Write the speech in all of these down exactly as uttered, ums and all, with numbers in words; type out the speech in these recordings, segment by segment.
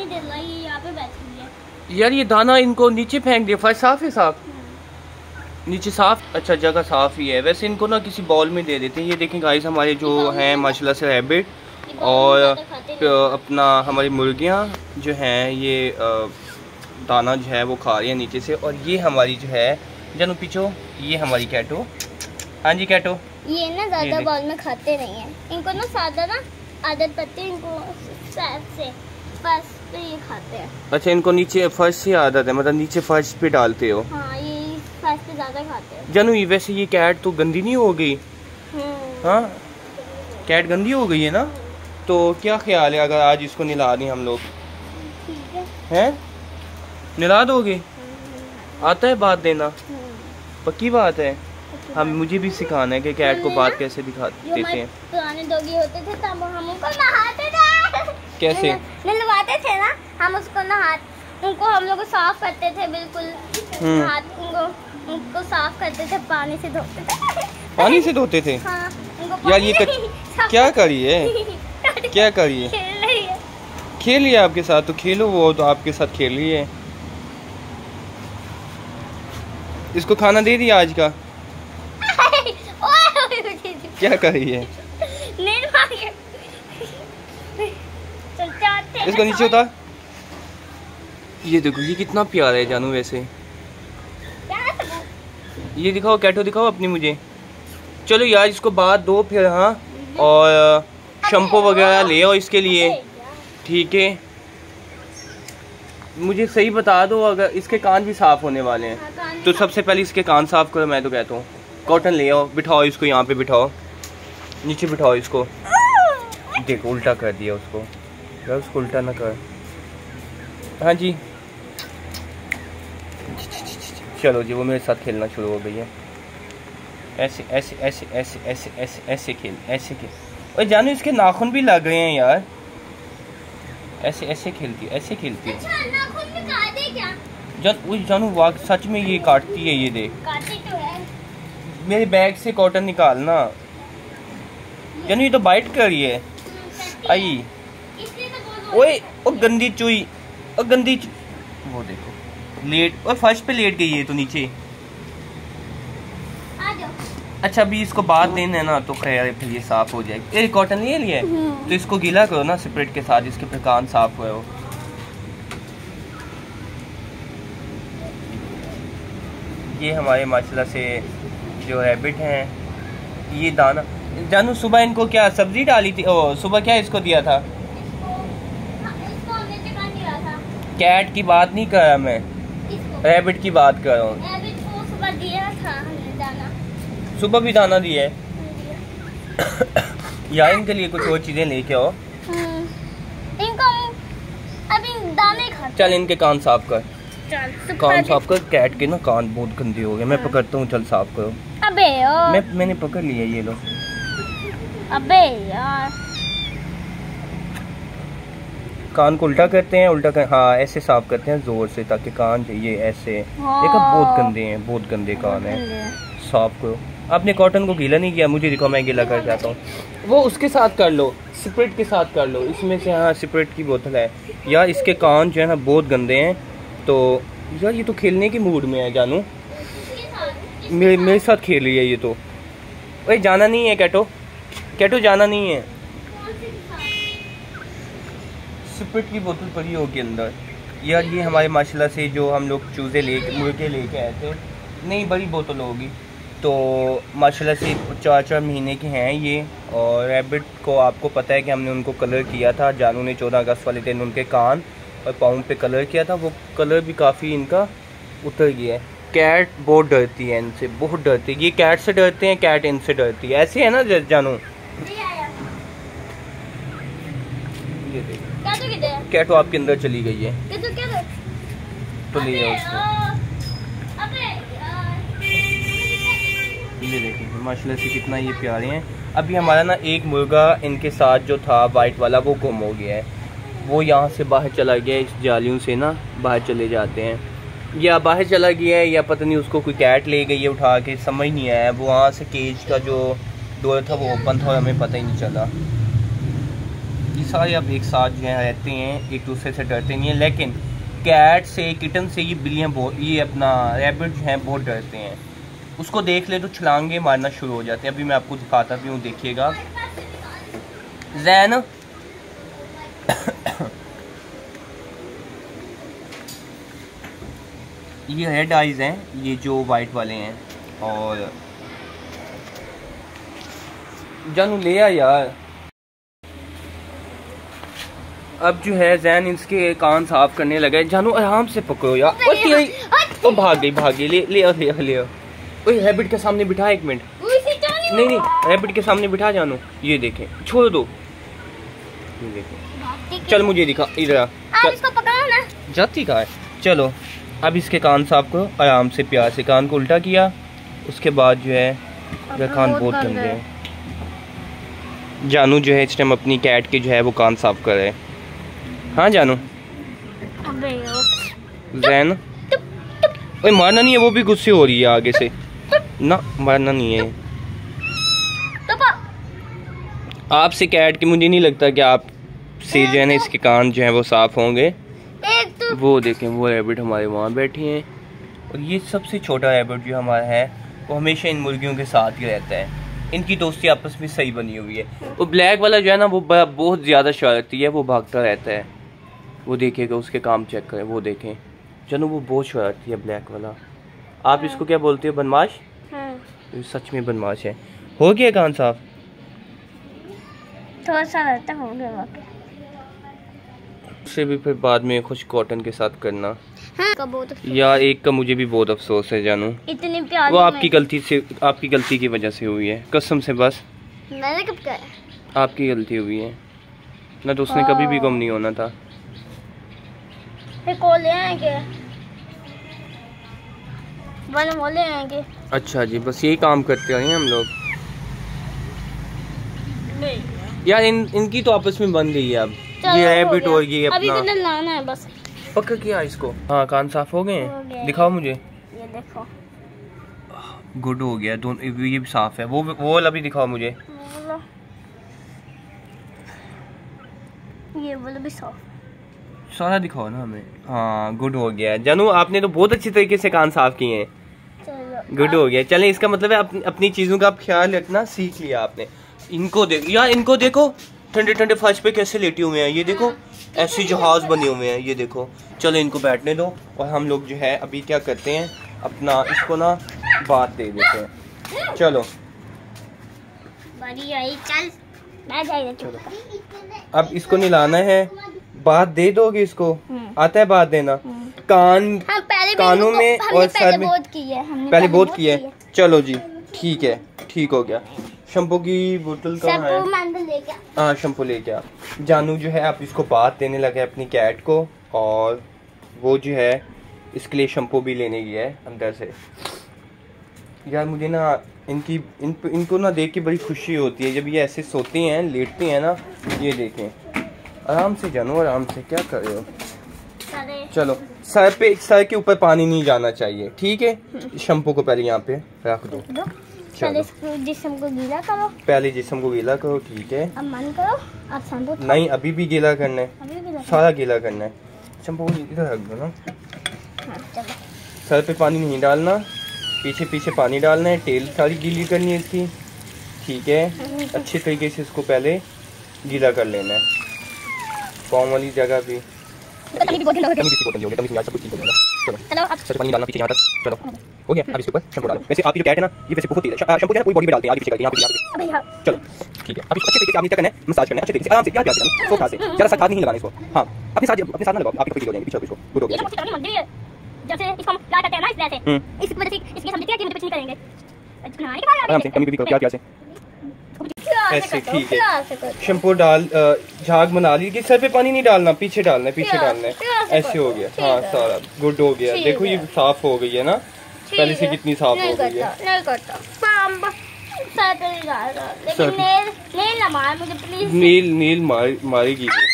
दे रहा, ये यहाँ पे बैठी है। यार ये दाना इनको नीचे फेंक दिया। फर्श साफ है? साफ नीचे साफ। अच्छा जगह साफ ही है। वैसे इनको ना किसी बॉल में दे देते हैं। ये देखें गाइस हमारे जो हैं माशाल्लाह से रैबिट और अपना हमारी मुर्गियाँ जो हैं ये दाना जो है वो खा रही है नीचे से। और ये हमारी जो है जानू पीछो, ये हमारी कैटो। हाँ जी कैटो, ये ना ज्यादा बॉल में खाते नहीं है, इनको ना सादा ना आदत पड़ती है, इनको से फर्श पे ये खाते हैं। अच्छा इनको नीचे फर्श से आदत है, मतलब नीचे फर्श पे डालते हो? हाँ ये फर्श पे ज्यादा खाते हैं। जानू वैसे ये कैट तो गंदी नहीं हो गई? हाँ कैट गंदी हो गई है ना, तो क्या ख्याल है अगर आज इसको निला दें हम लोग? ठीक है। हैं निला दोगे? आता है बात देना? पक्की बात है। हम मुझे भी सिखाना है कि कैट को बात कैसे दिखा देते हैं। पुराने डॉगी होते थे तब हम उनको नहाते थे। कैसे नहलाते थे ना हम उसको, नहा उनको हम लोग साफ करते थे बिल्कुल, हाथ उनको उनको साफ करते थे, पानी से धोते थे। पानी से धोते थे? हाँ, यार ये कच... क्या करिए क्या करिए खेल लिया आपके साथ, तो खेलो, वो तो आपके साथ खेल रही है। इसको खाना दे दिया आज का? क्या कर रही है? इसको नीचे उतार। ये देखो ये कितना प्यारा है जानू। वैसे ये दिखाओ कैटो, दिखाओ अपनी मुझे। चलो यार इसको बात दो फिर। हाँ और शैम्पू वगैरह ले आओ इसके लिए, ठीक है? मुझे सही बता दो, अगर इसके कान भी साफ होने वाले हैं तो सबसे पहले इसके कान साफ करो। मैं तो कहता हूँ कॉटन ले आओ, बिठाओ इसको यहाँ पे, बिठाओ नीचे बिठाओ इसको। देखो उल्टा कर दिया उसको, यार उसको उल्टा ना कर। हाँ जी चलो जी, वो मेरे साथ खेलना शुरू हो गई है। ऐसे ऐसे ऐसे ऐसे ऐसे ऐसे ऐसे खेल, ऐसे खेल। और जानू इसके नाखून भी लग रहे हैं यार। ऐसे ऐसे खेलती ऐसे खेलती है। अच्छा, नाखून भी काटे क्या? जन वो जानू वाक सच में ये काटती है। ये देख काटे तो है। मेरे बैग से कॉटन निकालना। जानू ये तो बाइट कर रही है। आई ओए ओ गंदी चुई, ओ गंदी चु... वो देखो लेट और फर्श पे लेट गई है तो नीचे। आ जाओ। अच्छा अभी इसको बात देना है ना, तो खैर फिर ये साफ हो जाएगी। ये कॉटन ले लिया है तो इसको गीला करो ना स्प्रेड के साथ, इसके फिर कान साफ हुए हो। ये हमारे माशाल्लाह से जो रैबिट हैं, ये दाना जानू सुबह इनको क्या सब्जी डाली थी? ओ सुबह क्या इसको दिया था? इसको हमने चिकन दिया था। कैट की बात नहीं कर रहा मैं, रैबिट की बात कर रहा हूँ। रैबिट को सुबह दिया था हमने दाना। सुबह भी दाना दिया है? या इनके लिए कुछ और चीजें लेके आओ। इनको अभी दाने खा। चल इनके कान साफ कर। चल कान साफ कर। कैट के ना कान बहुत गंदे हो गए। मैं पकड़ता हूँ, चल साफ करो। अबे यार मैं मैंने पकड़ लिया, ये लो। अबे यार कान को उल्टा करते हैं, उल्टा कर, हाँ ऐसे साफ करते हैं जोर से, ताकि कान ये ऐसे। देखो बहुत गंदे हैं, बहुत गंदे कान हैं। साफ करो। आपने कॉटन को गीला नहीं किया? मुझे दिखाओ, मैं गीला कर जाता हूँ। वो उसके साथ कर लो, स्प्रेड के साथ कर लो। इसमें से हाँ स्प्रेड की बोतल है। यार इसके कान जो है ना बहुत गंदे हैं। तो यार ये तो खेलने के मूड में है जानू, मेरे मेरे साथ खेल रही है ये तो। भाई जाना नहीं है कैटो, कैटो जाना नहीं है। स्प्रिट की बोतल पड़ी होगी अंदर। यार ये हमारे माशाल्लाह से जो हम लोग चूज़े ले मुर्गे लेके आए थे, नहीं बड़ी बोतल होगी, तो माशाल्लाह से चार चार महीने के हैं ये। और रैबिट को आपको पता है कि हमने उनको कलर किया था। जानू ने चौदह अगस्त वाले दिन उनके कान और पाँव पे कलर किया था। वो कलर भी काफ़ी इनका उतर गया है। कैट बहुत डरती है इनसे, बहुत डरती है। ये कैट से डरते हैं, कैट इनसे डरती है। ऐसे है ना जानू? ये देखो कैट आपके अंदर चली गई है, तो ले जाओ उसको। ये देखिए माशाल्लाह से कितना ये प्यारे हैं। अभी हमारा ना एक मुर्गा इनके साथ जो था वाइट वाला, वो गुम हो गया है। वो यहाँ से बाहर चला गया, इस जालियों से ना बाहर चले जाते हैं, या बाहर चला गया है या पता नहीं उसको कोई कैट ले गई है उठा के, समझ नहीं आया। वो वहाँ से केज का जो डोर था वो ओपन था और हमें पता ही नहीं चला। ये सारे अब एक साथ जो है रहते हैं, एक दूसरे से डरते नहीं हैं। लेकिन कैट से, किटन से ये बिल्लियाँ बहुत, ये अपना रैबिट जो हैं बहुत डरते हैं। उसको देख ले तो छलांगे मारना शुरू हो जाते हैं। अभी मैं आपको दिखाता भी हूँ, देखिएगा। जैन ये रेड आइज हैं, ये जो वाइट वाले हैं। और जानू ले आ यार। अब जो है जैन इसके कान साफ करने लगा है। जानू आराम से पकड़ो यार। ओ भाग गई भाग गई। ले ले ले ले ओए रैबिट के सामने बिठा, एक मिनट। नहीं नहीं रैबिट के सामने बिठा जानू। ये देखें, छोड़ दो। ये देखें, चल मुझे दिखा इधर आ। इसको पकड़ो ना। जाती कहाँ है? चलो अब इसके कान साफ करो आराम से, प्यार से। कान को उल्टा किया, उसके बाद जो है ये कान बहुत गंदे हैं। जानू जो है इस टाइम अपनी कैट के जो है वो कान साफ कर रहे हैं। हाँ जानू। जैन ओए मारना नहीं है, वो भी गुस्से हो रही है आगे से ना, मारना नहीं है। आपसे कैट की मुझे नहीं लगता कि आप से जो है ना इसके कान जो है वो साफ होंगे। वो देखें, वो रैबिट हमारे वहाँ बैठी हैं। और ये सबसे छोटा रैबिट जो हमारा है वो हमेशा इन मुर्गियों के साथ ही रहता है। इनकी दोस्ती आपस में सही बनी हुई है। वो ब्लैक वाला जो है ना वो बहुत ज़्यादा शरारती है, वो भागता रहता है। वो देखिएगा, उसके काम चेक करें, वो देखें जानू, वो बहुत शरारती है ब्लैक वाला। आप इसको क्या बोलते हो? बदमाश। हाँ। सच में बदमाश है। हो गया कान साफ? थोड़ा सा रहता हो गया से भी फिर बाद में खुश कॉटन के साथ करना। हाँ। बहुत यार एक का मुझे भी बहुत अफसोस है जानू। इतनी प्यारी वो आपकी गलती से, आपकी गलती की वजह से हुई है, कसम से। बस मैंने कब कहा? आपकी गलती हुई है ना, तो उसने कभी भी गुम नहीं होना था। को ले आएंगे, वो ले आएंगे। अच्छा जी, बस यही काम करते हैं हम लोग। यार इन इनकी तो आपस में बन गई है अब। ये रैबिट और ये अपना अभी तो लाना है बस। पक्का किया इसको? हाँ कान साफ हो गए हैं। दिखाओ मुझे। ये देखो, गुड हो गया। दोनों ये भी साफ है। वो वो वाला भी दिखाओ मुझे। ये वाला भी साफ, सारा दिखाओ ना हमें। हाँ गुड हो गया। जानू आपने तो बहुत अच्छी तरीके से कान साफ किए हैं। गुड हो गया। चलें, इसका मतलब है अपनी, अपनी चीज़ों का ख्याल रखना सीख लिया आपने। इनको देखो यार, इनको देखो ठंडे ठंडे फर्श पे कैसे लेटे हुए हैं। ये देखो ऐसे जहाज बने हुए हैं। ये देखो, चलो इनको बैठने दो और हम लोग जो है अभी क्या करते हैं, अपना इसको ना बात दे देते हैं। चलो बड़ी आई, चल बैठ जाइए। चलो अब इसको नहलाना है। बात दे दोगे इसको? आता है बात देना? कान पहले कानों में और सर में बहुत की है, पहले बहुत की है। चलो जी ठीक है, ठीक हो गया। शैम्पू की बोतल कहाँ है? हाँ शैम्पू लेके आ। जानू जो है आप इसको बात देने लगे अपनी कैट को, और वो जो है इसके लिए शैम्पू भी लेने गया है अंदर से। यार मुझे ना इनकी इन, इनको ना देख के बड़ी खुशी होती है जब ये ऐसे सोते हैं, लेटते हैं ना। ये देखें, आराम से जानू, आराम से। क्या कर रहे हो? चलो सर पे, सर के ऊपर पानी नहीं जाना चाहिए, ठीक है? शैम्पू को पहले यहाँ पे रख दो। पहले जिस्म को गीला करो। पहले जिस्म को गीला करो, ठीक है? अब मन करो, अब शैम्पू नहीं, अभी भी गीला करना है, अभी भी सारा गीला करना है। शैम्पू इधर रख दो ना। हाँ, चलो। सर पे पानी नहीं डालना, पीछे पीछे पानी डालना है। टेल सारी गीली करनी है इसकी, ठीक है? अच्छे तरीके से इसको पहले गीला कर लेना है, पाँव वाली जगह भी। चलो अब पानी डालना पीछे यहाँ तक। चलो हो गया। अब इसके ऊपर शैम्पू डालो। वैसे आपकी जो कैट है ना, ये वैसे बहुत तेज है। शैम्पू जो है कोई बॉडी में डालते हैं, आगे पीछे करते हैं, यहाँ पे अभी हाँ। चलो ठीक है। अब इसको अच्छे तरीके से आपने क्या करना है, मसाज करना है अच्छे तरीके से, आराम से, प्यार प्यार से, सोच से, ज़्यादा साथ नहीं लगाना इसको। हाँ अपने साथ अपने साथ ना लगाओ, आपकी पकड़ हो जाएगी पीछे। इसको गुड हो गया। जैसे इसको हम क्या करते हैं ना, इस वजह से इस वजह से इसकी समझते हैं कि हम कुछ नहीं करेंगे। आराम से, कभी भी करो, प्यार प्यार से, ऐसे, ठीक है? शैम्पू डाल, झाग बना ली कि सर पे पानी नहीं डालना, पीछे डालना है, पीछे डालना है। ऐसे हो गया। हाँ सारा गुड हो गया। देखो ये साफ हो गई है ना, पहले से कितनी साफ हो गई है। नहीं करता सर पे नहीं डाल रहा, लेकिन नेल नेल ना मार मुझे प्लीज। नील नील मार मारेगी वो।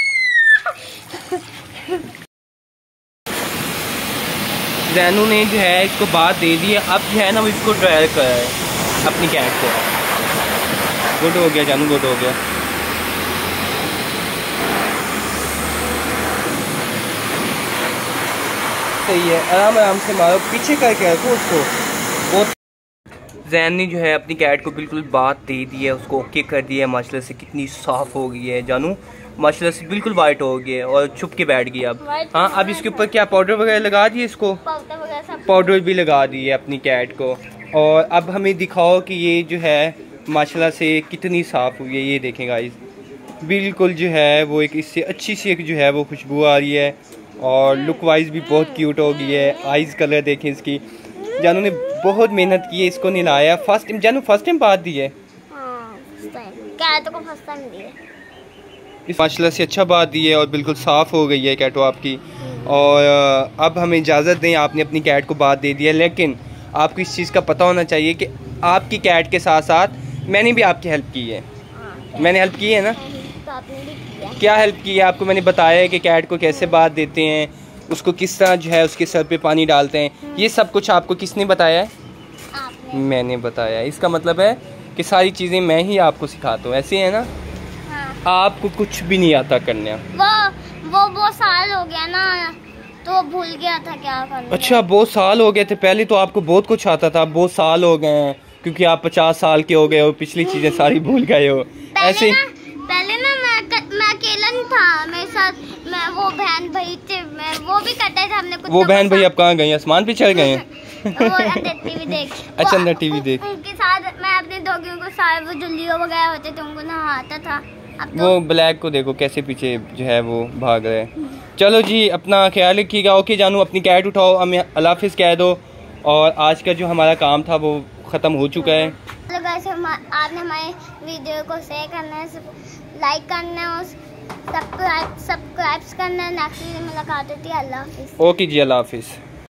जैनू ने जो है इसको बात दे दी है। अब जो है ना वो इसको ट्रायल कर रहा है अपनी कैट को। गुड हो गया जानू, गुड हो गया। सही है, आराम आराम से मारो, पीछे करके रखो उसको। बहुत जैन ने जो है अपनी कैट को बिल्कुल बात दे दी है, उसको ओके कर दिया है माशाल्लाह से। कितनी साफ़ हो गई है जानू, माशाल्लाह से बिल्कुल वाइट हो गई है और छुप के बैठ गई अब। हाँ, अब इसके ऊपर क्या पाउडर वगैरह लगा दिए, इसको पाउडर भी लगा दिए अपनी कैट को। और अब हमें दिखाओ कि ये जो है माशाल्लाह से कितनी साफ़ हुई है। ये देखें गाइस, बिल्कुल जो है वो एक इससे अच्छी सी एक जो है वो खुशबू आ रही है और लुक वाइज भी बहुत क्यूट हो गई है। आइज़ कलर देखें इसकी, जानू ने बहुत मेहनत की है इसको नहलाया। फर्स्ट टाइम जानू फर्स्ट टाइम बात दी है, कैट को फर्स्ट टाइम दी है, इस माशाल्लाह से अच्छा बात दी है और बिल्कुल साफ़ हो गई है कैटो आपकी। और अब हमें इजाज़त दें, आपने अपनी कैट को बात दे दी है, लेकिन आपको इस चीज़ का पता होना चाहिए कि आपकी कैट के साथ साथ मैंने भी आपकी हेल्प की है। मैंने हेल्प की है ना, क्या हेल्प की है आपको मैंने बताया है कि कैट को कैसे बात देते हैं, उसको किस तरह जो है उसके सर पे पानी डालते हैं, ये सब कुछ आपको किसने बताया है? आपने। मैंने बताया है, इसका मतलब है कि सारी चीज़ें मैं ही आपको सिखाता हूँ, ऐसे है ना? हाँ। आपको कुछ भी नहीं आता करने। वो वो बहुत साल हो गया ना, तो भूल गया था क्या करना। अच्छा, बहुत साल हो गए थे, पहले तो आपको बहुत कुछ आता था, बहुत साल हो गए हैं क्योंकि आप पचास साल के हो गए हो, पिछली चीज़ें सारी भूल गए हो। ऐसे पहले ना मैं मैं अकेला नहीं था, मेरे साथ मैं वो बहन भाई थे, मैं वो भी करते थे हमने कुछ। वो बहन भाई अब कहाँ गए, आसमान पे चढ़ गए हैं? वो अंदर टीवी देख। अच्छा, अंदर टीवी देख। उनके साथ मैं अपने डॉगियों को सारे वो जुल्लियों वगैरह होते थे उनको नहाता था। अब तो वो ब्लैक को देखो कैसे पीछे जो है वो भाग रहे हैं। चलो जी, अपना ख्याल रखिएगा। ओके जानू, अपनी कैट उठाओ, हमें अल्लाह हाफिज़ कह दो। और आज का जो हमारा काम था वो ख़त्म हो चुका है। आपने हमारे वीडियो को शेयर करना है, लाइक करना है और सब्सक्राइब सब्सक्राइब करना है। नेक्स्ट वीडियो में मुलाकात होती है। अल्लाह हाफिज़। ओके जी, अल्लाह हाफिज़।